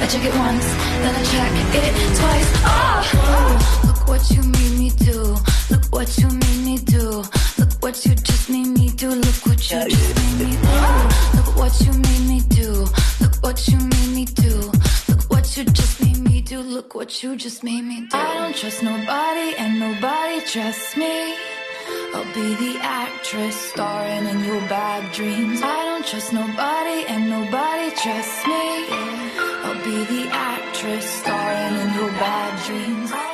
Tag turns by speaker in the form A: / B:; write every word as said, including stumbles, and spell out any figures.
A: I check it once, then I check it twice. Oh, look what you made me do. Look what you made me do. Look what you just made me do. Look what you just made me do. Look what you made me do. Look what you made me do. Look what you just made me do. Look what you just made me do. I don't trust nobody and nobody trusts me. I'll be the actress starring in your bad dreams. I don't trust nobody and nobody trusts me. I'll be the actress starring in your bad dreams.